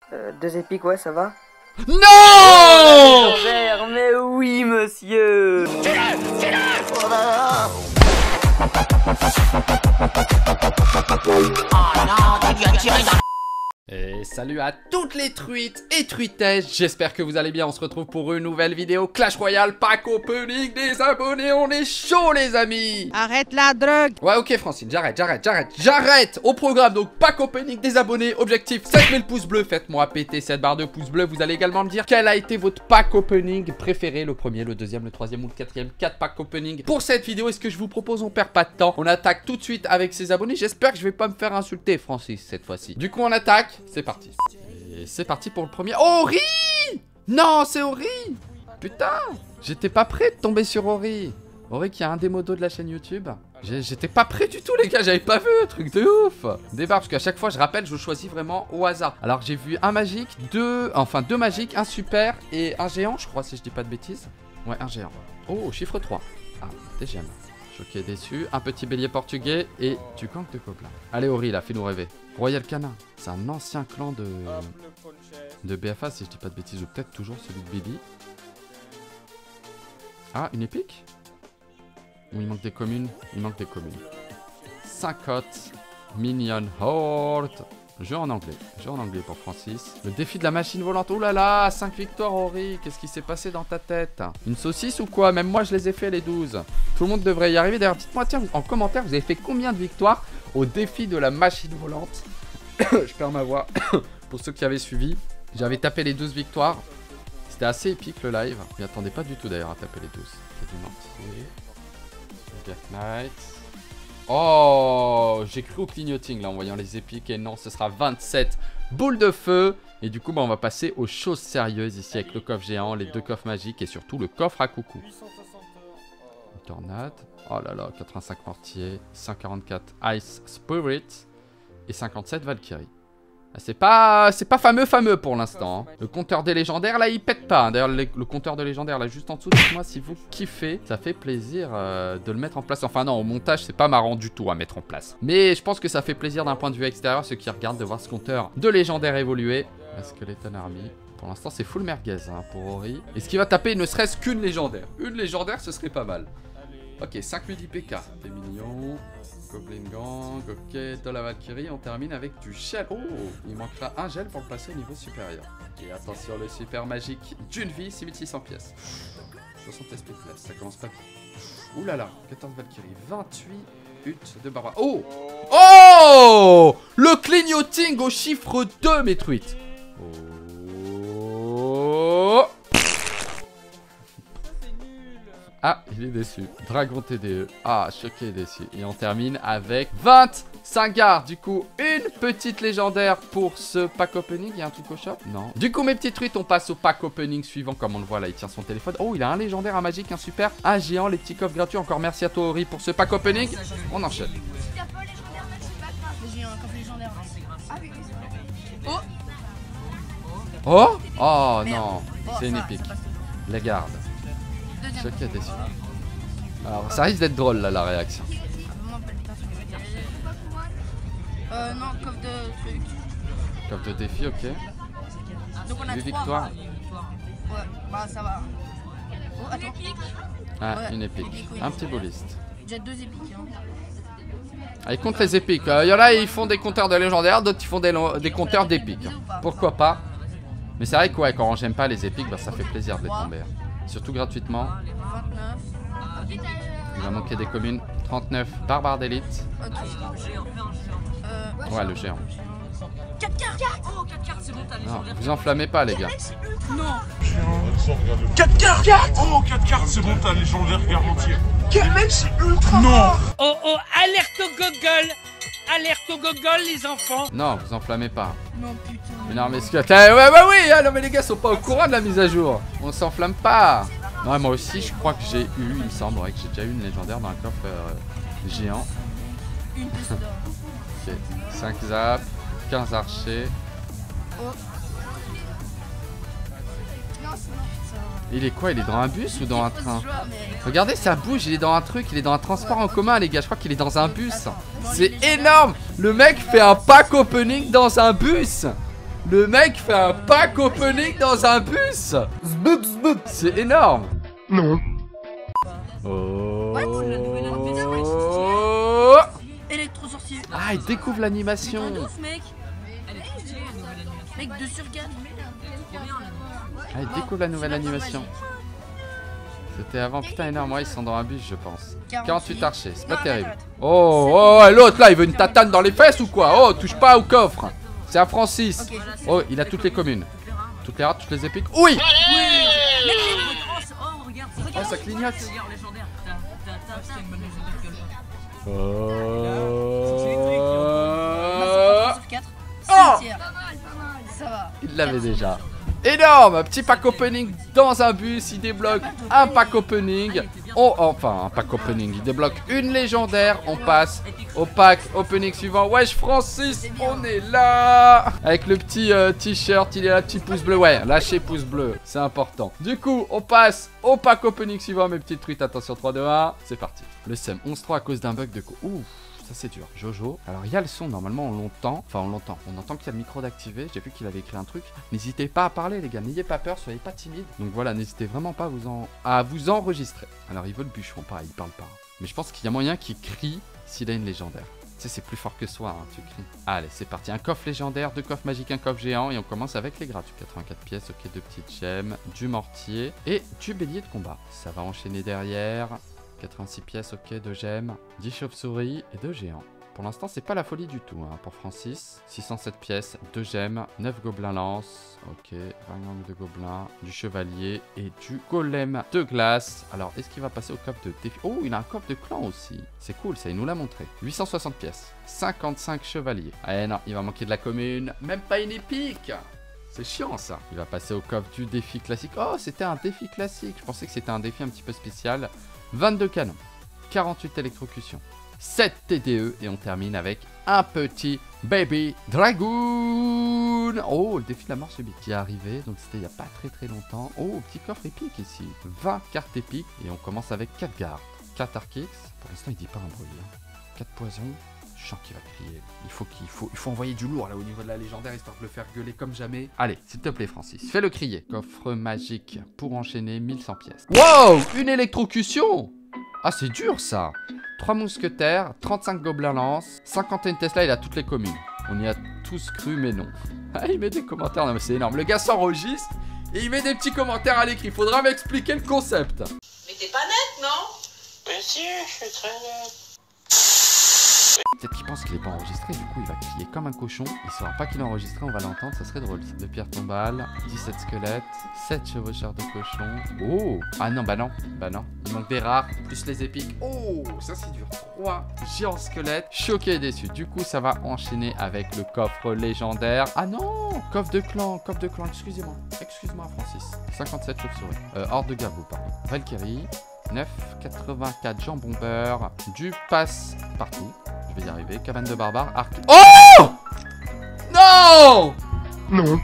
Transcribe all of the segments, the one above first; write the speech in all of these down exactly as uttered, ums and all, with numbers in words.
Euh, deux épiques, ouais, ça va. Non oh, légendaire, mais oui, monsieur. C'est là, c'est là. Oh non, t'as dû attirer dans... Et salut à toutes les truites et truitesses, j'espère que vous allez bien, on se retrouve pour une nouvelle vidéo Clash Royale, pack opening des abonnés, on est chaud les amis. Arrête la drogue. Ouais ok Francine, j'arrête, j'arrête, j'arrête, j'arrête. Au programme donc pack opening des abonnés, objectif sept mille pouces bleus, faites-moi péter cette barre de pouces bleus. Vous allez également me dire quel a été votre pack opening préféré, le premier, le deuxième, le troisième ou le quatrième, quatre pack opening. Pour cette vidéo, est-ce que je vous propose, on perd pas de temps, on attaque tout de suite avec ces abonnés. J'espère que je vais pas me faire insulter Francis cette fois-ci. Du coup on attaque. C'est parti. Et c'est parti pour le premier. Ori! Non, c'est Ori! Putain! J'étais pas prêt de tomber sur Ori. Ori qui a un des modos de la chaîne YouTube. J'étais pas prêt du tout les gars, j'avais pas vu, truc de ouf. Débarque, parce qu'à chaque fois je rappelle, je choisis vraiment au hasard. Alors j'ai vu un magique, deux, enfin deux magiques, un super et un géant, je crois si je dis pas de bêtises. Ouais, un géant. Oh, chiffre trois. Ah, des gemmes. Choqué, déçu, un petit bélier portugais et du gang de gobelins. Allez Ori là, fais-nous rêver. Royal Canin, c'est un ancien clan de de B F A si je dis pas de bêtises, ou peut-être toujours celui de Bibi. Ah, une épique? Ou il manque des communes? Il manque des communes. cinquante Minion Horde. Jeu en anglais, jeu en anglais pour Francis. Le défi de la machine volante, oh là là, cinq victoires Ori, qu'est-ce qui s'est passé dans ta tête? Une saucisse ou quoi? Même moi je les ai fait les douze. Tout le monde devrait y arriver. D'ailleurs dites-moi tiens en commentaire, vous avez fait combien de victoires au défi de la machine volante? Je perds ma voix. Pour ceux qui avaient suivi, j'avais tapé les douze victoires. C'était assez épique le live. Je m'y attendais pas du tout d'ailleurs à taper les douze. C'est du mortier. Dark Knight. Oh, j'ai cru au clignoting là en voyant les épiques et non, ce sera vingt-sept boules de feu. Et du coup, bah, on va passer aux choses sérieuses ici avec le coffre géant, les deux coffres magiques et surtout le coffre à coucou. Une tornade. Oh là là, quatre-vingt-cinq mortiers, cent quarante-quatre Ice Spirit et cinquante-sept Valkyrie. C'est pas, c'est pas fameux fameux pour l'instant. Hein. Le compteur des légendaires là il pète pas. D'ailleurs le, le compteur de légendaires là juste en dessous, dites-moi si vous kiffez. Ça fait plaisir euh, de le mettre en place. Enfin non, au montage c'est pas marrant du tout à mettre en place. Mais je pense que ça fait plaisir d'un point de vue extérieur, ceux qui regardent, de voir ce compteur de légendaires évoluer. La Skeleton Army. Pour l'instant c'est full merguez hein, pour Ori. Est-ce qu'il va taper ne serait-ce qu'une légendaire? Une légendaire ce serait pas mal. Ok, cinq mille I P K. Des millions. Goblin Gang, ok, de la Valkyrie, on termine avec du gel. Oh, il manquera un gel pour le passer au niveau supérieur. Et attention, le super magique d'une vie, six mille six cents pièces. soixante S P plus, ça commence pas bien. Ouh là là, quatorze Valkyrie, vingt-huit huttes de barbares. Oh Oh le clignoting au chiffre deux, mes tweets. Oh Ah, il est déçu. Dragon T D E. Ah, choqué et déçu. Et on termine avec vingt-cinq gardes. Du coup, une petite légendaire pour ce pack opening. Il y a un truc au shop? Non. Du coup, mes petits truites, on passe au pack opening suivant. Comme on le voit là, il tient son téléphone. Oh, il a un légendaire, un magique, un super, un géant, les petits coffres gratuits. Encore merci à toi, Ori, pour ce pack opening. On enchaîne. Oh Oh non, c'est une épique. Les gardes. Choqué, déçu. Alors ça risque d'être drôle là la réaction. Euh non, coffre de truc. Coffre de défi, ok. Donc on a huit trois. victoires. Ouais, bah ça va. Oh attends. Ah, ouais, une épique. Un petit boliste. Déjà deux épiques. Hein. Ah, ils comptent les épiques. Il euh, y en a, ils font des compteurs de légendaires, d'autres ils font des, des compteurs d'épiques. Pourquoi pas? Mais c'est vrai que ouais, quand j'aime pas les épiques, bah, ça fait plaisir de les tomber. Surtout gratuitement. vingt-neuf. Il va manquer des communes. trente-neuf barbares d'élite. Okay. Euh, ouais, le géant. quatre cartes. Oh, quatre cartes, c'est bon, t'as les Non, vous enflammez pas, les gars. Non. quatre cartes. Oh, quatre cartes, c'est bon, t'as les légendaire garantie. Les mecs, c'est ultra. Non. Oh oh, alerte au gogol. Alerte au gogol, les enfants. Non, vous enflammez pas. Non, putain. Mais non, mais ce que... Ouais, ouais, oui, ah, non, mais les gars sont pas au courant de la mise à jour. On s'enflamme pas. Non, moi aussi, je crois que j'ai eu, il me semble, ouais, que j'ai déjà eu une légendaire dans un coffre euh, géant. Une pièce d'or. Ok, cinq zaps, quinze archers. Oh. Non, c'est non, ça... Il est quoi? Il est dans un bus ou dans un train? Regardez, ça bouge, il est dans un truc, il est dans un transport en commun, les gars. Je crois qu'il est dans un bus. C'est énorme. Le mec fait un pack opening dans un bus. Le mec fait un pack opening dans un bus. C'est énorme. Non. Oh. Ouais, c'est la nouvelle invention. Oh. Électro-sorcier. Ah, il découvre l'animation. Mec. Mec, deux sur quatre. Ah, il découvre la nouvelle animation. C'était avant, putain énorme, ouais, ils sont dans un bus je pense. quarante-huit archers, c'est pas terrible. Oh, oh, oh l'autre là, il veut une tatane dans les fesses ou quoi? Oh, touche pas au coffre. C'est à Francis. Oh, il a toutes les communes. Toutes les rares, toutes les épiques. Oui. Oh, ça clignote. Oh. Ça va. Il l'avait déjà. Énorme, petit pack opening dans un bus, il débloque un pack opening. Oh, enfin, un pack opening, il débloque une légendaire. On passe au pack opening suivant. Wesh Francis, on est là. Avec le petit euh, t-shirt, il est là, petit pouce bleu. Ouais, lâchez pouce bleu, c'est important. Du coup, on passe au pack opening suivant, mes petites truites. Attention, trois, deux, un, c'est parti. Le S E M onze trois à cause d'un bug de co. Ouh. Ça c'est dur. Jojo. Alors il y a le son, normalement on l'entend. Enfin on l'entend. On entend qu'il y a le micro d'activer. J'ai vu qu'il avait écrit un truc. N'hésitez pas à parler les gars. N'ayez pas peur, soyez pas timide. Donc voilà, n'hésitez vraiment pas à vous, en... à vous enregistrer. Alors il veut le bûcheron, pareil, il parle pas. Mais je pense qu'il y a moyen qu'il crie s'il a une légendaire. Tu sais, c'est plus fort que soi, hein, tu cries. Allez, c'est parti. Un coffre légendaire, deux coffres magiques, un coffre géant. Et on commence avec les gratuits. quatre-vingt-quatre pièces, ok, deux petites gemmes, du mortier et du bélier de combat. Ça va enchaîner derrière. quatre-vingt-six pièces, ok, deux gemmes, dix chauves-souris et deux géants. Pour l'instant, c'est pas la folie du tout hein, pour Francis. six cent sept pièces, deux gemmes, neuf gobelins lance. Ok, vingt langues de gobelins, du chevalier et du golem de glace. Alors, est-ce qu'il va passer au coffre de défi? Oh, il a un coffre de clan aussi. C'est cool, ça, il nous l'a montré. huit cent soixante pièces, cinquante-cinq chevaliers. Eh non, il va manquer de la commune. Même pas une épique. C'est chiant ça. Il va passer au coffre du défi classique. Oh, c'était un défi classique. Je pensais que c'était un défi un petit peu spécial. vingt-deux canons, quarante-huit électrocutions, sept T D E et on termine avec un petit Baby Dragoon. Oh, le défi de la mort subite qui est arrivé, donc c'était il n'y a pas très très longtemps. Oh, petit coffre épique ici, vingt cartes épiques et on commence avec quatre gardes, quatre Archix. Pour l'instant il dit pas un bruit, hein. quatre poisons. Je sens qu'il va crier. Il faut qu'il faut, il faut envoyer du lourd là au niveau de la légendaire histoire de le faire gueuler comme jamais. Allez, s'il te plaît Francis, fais-le crier. Coffre magique pour enchaîner mille cent pièces. Wow, une électrocution. Ah c'est dur ça. trois mousquetaires, trente-cinq gobelins lance, cinquante et un Tesla, il a toutes les communes. On y a tous cru mais non. Ah il met des commentaires, non mais c'est énorme. Le gars s'enregistre et il met des petits commentaires à l'écrit. Faudra m'expliquer le concept. Mais t'es pas net, non? Mais si, je suis très net. Peut-être qu'il pense qu'il n'est pas enregistré, du coup il va crier comme un cochon. Il saura pas qu'il est enregistré, on va l'entendre, ça serait drôle. De pierre tombale, dix-sept squelettes, sept chevaucheurs de cochon. Oh. Ah non, bah non, bah non. Il manque des rares, plus les épiques. Oh, ça c'est dur. trois géants squelettes, choqué et déçu. Du coup ça va enchaîner avec le coffre légendaire. Ah non, coffre de clan, coffre de clan, excusez-moi. Excuse-moi Francis. cinquante-sept chauves-souris. Euh, hors de Gabou, pardon. Valkyrie. neuf quatre-vingt-quatre jambon beurre, du passe partout. Je vais y arriver. Cabane de barbare, arc. Oh non. Non.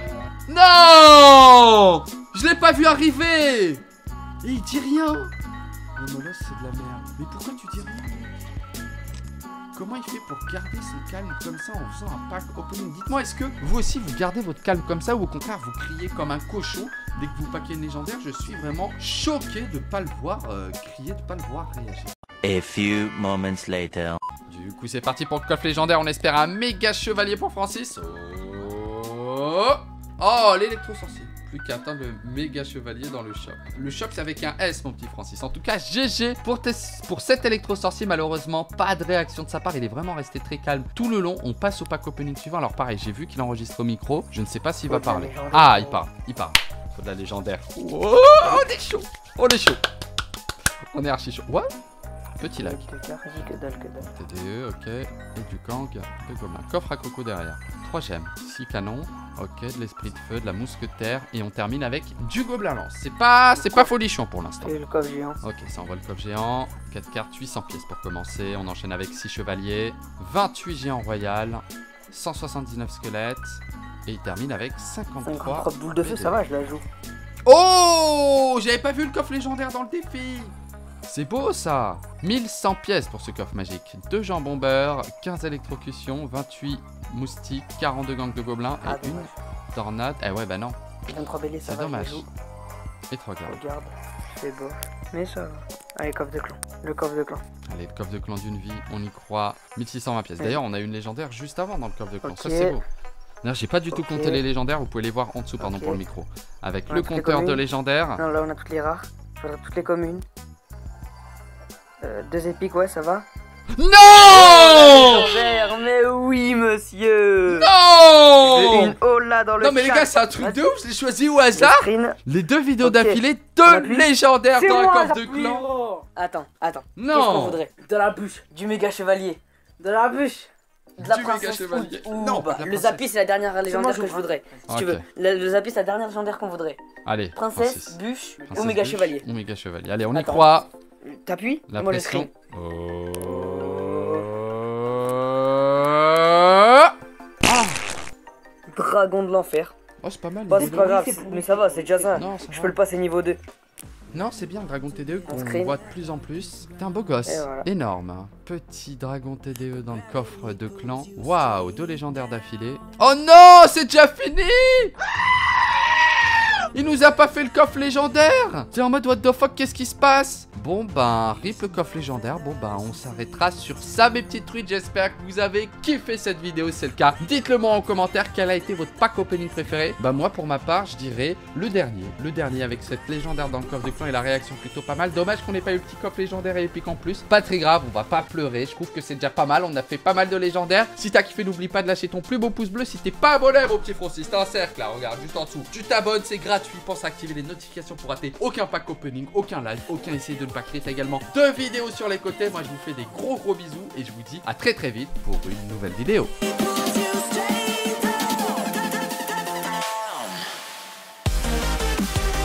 Non. Je l'ai pas vu arriver. Et il dit rien. Le molosse c'est de la merde. Mais pourquoi tu dis rien? Comment il fait pour garder son calme comme ça en faisant un pack opening? Dites-moi, est-ce que vous aussi vous gardez votre calme comme ça ou au contraire vous criez comme un cochon dès que vous paquez une légendaire? Je suis vraiment choqué de pas le voir euh, crier, de pas le voir réagir. A few moments later. Du coup c'est parti pour le coffre légendaire, on espère un méga chevalier pour Francis. Oh, oh l'électro-sorcier. Plus qu'à atteindre le méga chevalier dans le shop. Le shop c'est avec un S mon petit Francis. En tout cas G G pour, pour cet électro-sorcier. Malheureusement pas de réaction de sa part. Il est vraiment resté très calme tout le long. On passe au pack opening suivant. Alors pareil j'ai vu qu'il enregistre au micro. Je ne sais pas s'il va parler. Ah il parle, il parle. Faut de la légendaire. Oh, on est chaud. On est chaud. On est archi chaud. What? Petit lag. T D E, ok. Et du gang de gobelins. Coffre à coco derrière. trois gemmes. six canons. Ok, de l'esprit de feu, de la mousquetaire. Et on termine avec du gobelin lance. C'est pas, c'est pas folichon pour l'instant. Et le coffre géant. Ok, ça envoie le coffre géant. quatre cartes, huit cents pièces pour commencer. On enchaîne avec six chevaliers. vingt-huit géants royal. cent soixante-dix-neuf squelettes. Et il termine avec cinquante-trois. cinquante-trois boules de feu, ça va, je la joue. Oh, j'avais pas vu le coffre légendaire dans le défi. c'est beau ça. mille cent pièces pour ce coffre magique. deux jambons beurre, quinze électrocutions, vingt-huit moustiques, quarante-deux gangs de gobelins et Ah, une dommage. tornade. Eh ouais, bah non, vingt-trois béliers, ça c'est va. dommage. je joue. Et trois gardes. Regarde, c'est beau. Mais ça va. Allez, coffre de clan. Le coffre de clan. Allez, le coffre de clan d'une vie, on y croit. mille six cent vingt pièces. Ouais. D'ailleurs, on a une légendaire juste avant dans le coffre de clan. Ça, Ok. c'est beau. D'ailleurs, j'ai pas du tout Ok. compté les légendaires. Vous pouvez les voir en dessous, pardon, Ok. pour le micro. Avec On a le toutes les compteur de communes. légendaires. Non, là, on a toutes les rares. Il faudra toutes les communes. Euh, deux épiques, ouais, ça va. Non Légendaire, mais oui, monsieur. Non Une oh là dans le Non mais les chat. gars, c'est un truc Vas-y. de ouf, je l'ai choisi au Le hasard. screen. Les deux vidéos Ok. d'affilée, On deux appuie. légendaires C'est dans un moi, coffre de j'appuie. clan. Attends, attends. Qu'est-ce qu'on Non voudrait? De la bûche. Du méga chevalier. De la bûche. De la Du méga princesse chevalier. ou, ou- Non, bah, la le princesse. Zappi, c'est la dernière légendaire moi, que je je prends. voudrais. Si Ok. tu veux. Le, le Zappi, c'est la dernière légendaire qu'on voudrait. Allez, Princesse, bûche ou Princesse méga Bûche chevalier. Ou méga chevalier. Allez, on y Attends. croit. T'appuies? La Moi, le pression. screen. Oh. Dragon de l'enfer. Oh, c'est pas mal. Bah, niveau c'est deux. pas grave, mais ça va, c'est déjà ça. Non, ça Je va. peux le passer niveau deux. Non, c'est bien, le dragon T D E qu'on screen. voit de plus en plus. T'es un beau gosse, Et voilà. énorme. Petit dragon T D E dans le coffre de clan. Waouh, deux légendaires d'affilée. Oh non, c'est déjà fini. Il nous a pas fait le coffre légendaire. T'es en mode what the fuck, qu'est-ce qui se passe? Bon ben, rip le coffre légendaire. Bon ben, on s'arrêtera sur ça mes petites truites. J'espère que vous avez kiffé cette vidéo, c'est le cas. Dites-le moi en commentaire quel a été votre pack opening préféré. Bah moi pour ma part, je dirais le dernier. Le dernier avec cette légendaire dans le coffre de clan et la réaction plutôt pas mal. Dommage qu'on n'ait pas eu le petit coffre légendaire et épique en plus. Pas très grave, on va pas pleurer. Je trouve que c'est déjà pas mal. On a fait pas mal de légendaires. Si t'as kiffé, n'oublie pas de lâcher ton plus beau pouce bleu. Si t'es pas abonné, mon petit Francis, t'as un cercle là, regarde juste en dessous. Tu t'abonnes, c'est gratuit. Pense à activer les notifications pour rater aucun pack opening, aucun live, aucun essai de ne pas créer. T'as également deux vidéos sur les côtés. Moi je vous fais des gros gros bisous et je vous dis à très très vite pour une nouvelle vidéo.